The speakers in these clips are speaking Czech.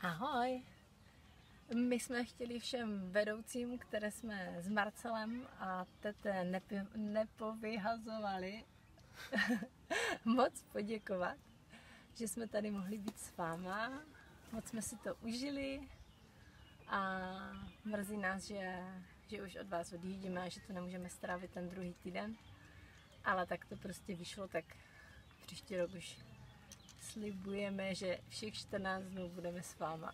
Ahoj! My jsme chtěli všem vedoucím, které jsme s Marcelem a Tete nepovyhazovali, moc poděkovat, že jsme tady mohli být s váma. Moc jsme si to užili a mrzí nás, že už od vás odjíždíme a že to nemůžeme strávit ten druhý týden. Ale tak to prostě vyšlo, tak příští rok už slibujeme, že všech 14 dnů budeme s váma.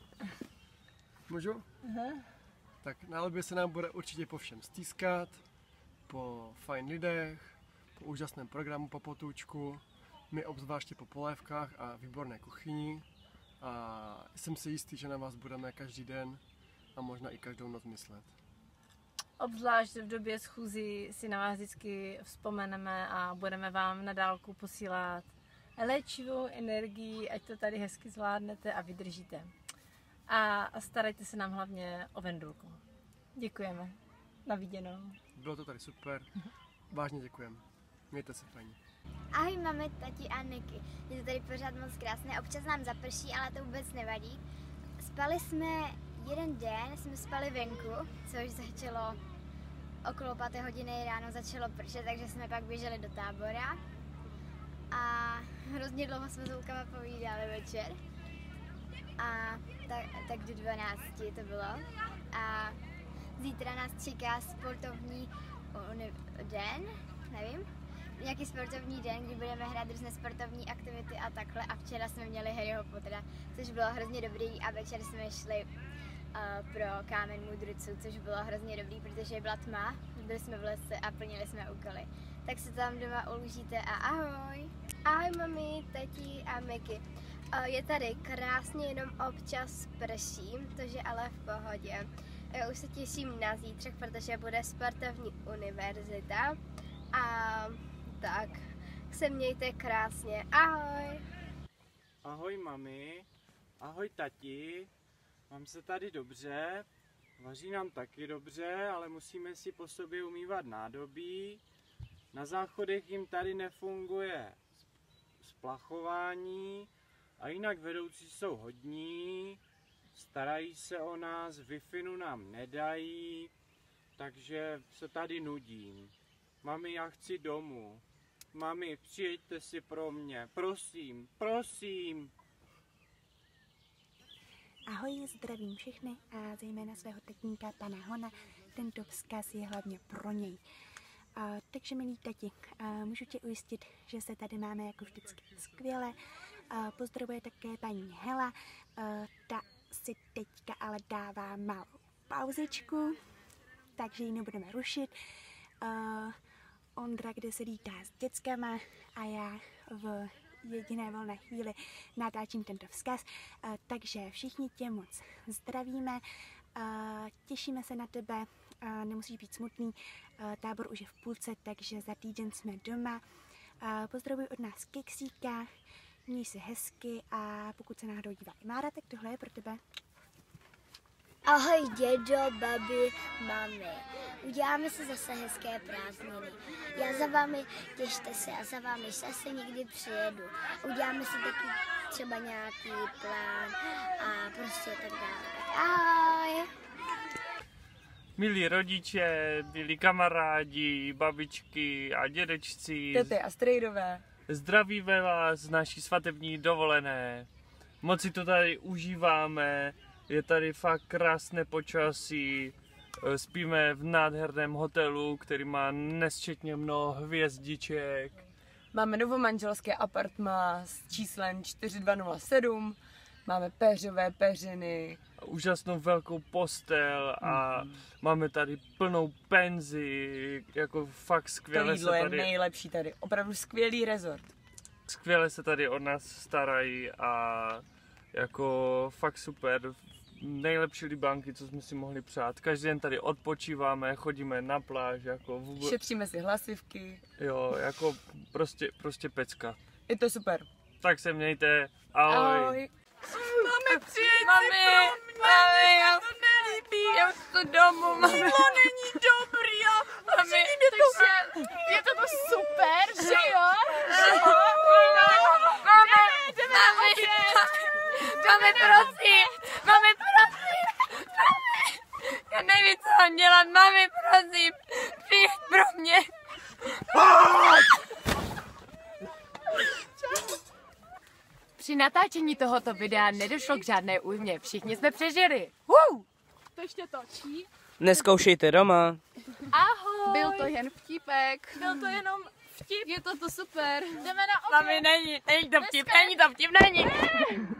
Můžu? Aha. Tak na Alubě se nám bude určitě po všem stýskat, po fajn lidech, po úžasném programu, po potůčku, my obzvláště po polévkách a výborné kuchyni. A jsem si jistý, že na vás budeme každý den a možná i každou noc myslet. Obzvlášť v době schůzí si na vás vždycky vzpomeneme a budeme vám na dálku posílat léčivou energii, ať to tady hezky zvládnete a vydržíte. A starajte se nám hlavně o Vendulku. Děkujeme. Na viděnou. Bylo to tady super. Vážně děkujeme. Mějte se fajně. Ahoj mami, tati a Niky. Je to tady pořád moc krásné, občas nám zaprší, ale to vůbec nevadí. Spali jsme jeden den, jsme spali venku, což začalo okolo 5 hodiny ráno začalo pršet, takže jsme pak běželi do tábora. A hrozně dlouho jsme s Lukama povídali večer. A tak do 12 to bylo. A zítra nás čeká sportovní den, nevím, nějaký sportovní den, kdy budeme hrát různé sportovní aktivity a takhle. A včera jsme měli Harryho Pottera, což bylo hrozně dobrý a večer jsme šli pro kámen mudrců, což bylo hrozně dobrý, protože byla tma, byli jsme v lese a plnili jsme úkoly. Tak se tam doma užijte a ahoj! Ahoj mami, tati a Miky. Je tady krásně, jenom občas prší, to je ale v pohodě. Já už se těším na zítřek, protože bude sportovní univerzita. A tak se mějte krásně. Ahoj! Ahoj mami, ahoj tati. Mám se tady dobře, vaří nám taky dobře, ale musíme si po sobě umývat nádobí. Na záchodech jim tady nefunguje splachování a jinak vedoucí jsou hodní, starají se o nás, Wi-Fi nám nedají, takže se tady nudím. Mami, já chci domů. Mami, přijeďte si pro mě, prosím, prosím. Ahoj, zdravím všechny a zejména svého tetníka pana Hona. Tento vzkaz je hlavně pro něj. Takže milý tati, můžu tě ujistit, že se tady máme jako vždycky skvěle. Pozdravuje také paní Hela, ta si teďka ale dává malou pauzičku, takže ji nebudeme rušit. Ondra, kde se lítá s dětskama a já v jediné volné chvíli natáčím tento vzkaz, takže všichni tě moc zdravíme, těšíme se na tebe, nemusíš být smutný, tábor už je v půlce, takže za týden jsme doma. Pozdravuj od nás Keksíka, měj se hezky a pokud se náhodou dívá i Mára, tak tohle je pro tebe. Ahoj dědo, babi, mami. Uděláme si zase hezké prázdniny. Já za vámi, těšte se a za vámi zase někdy přijedu. Uděláme si taky třeba nějaký plán a prostě tak dále. Tak ahoj! Milí rodiče, milí kamarádi, babičky a dědečci. Tety a strejdové. Zdravíme vás z naší svatební dovolené. Moc si to tady užíváme. Je tady fakt krásné počasí, spíme v nádherném hotelu, který má nesčetně mnoho hvězdiček. Máme novomanželské apartma s číslem 4207, máme péřové peřiny. Úžasnou velkou postel a máme tady plnou penzi, jako fakt skvěle. To jídlo se tady, je nejlepší tady, opravdu skvělý rezort. Skvěle se tady o nás starají a jako fakt super. Nejlepší libánky, co jsme si mohli přát. Každý den tady odpočíváme, chodíme na pláž, jako vůbec... Šetříme si hlasivky. Jo, jako prostě pecka. Je to super. Tak se mějte, ahoj. Ahoj. Mami, přijď mami, mami, já to nelíbí. Já chci domů, mami. Jídlo není dobrý, jo. Mami, Je to super, že jo? Mami, prosím. Mami, prosím! Mami! Já nevím, co mám dělat. Mami, prosím! Přijď pro mě! Při natáčení tohoto videa nedošlo k žádné újmě. Všichni jsme přežili. To ještě točí. Neskoušejte doma. Ahoj! Byl to jen vtípek. Byl to jenom vtip. Je to super. Jdeme na oběd. Mami, není to vtip, není.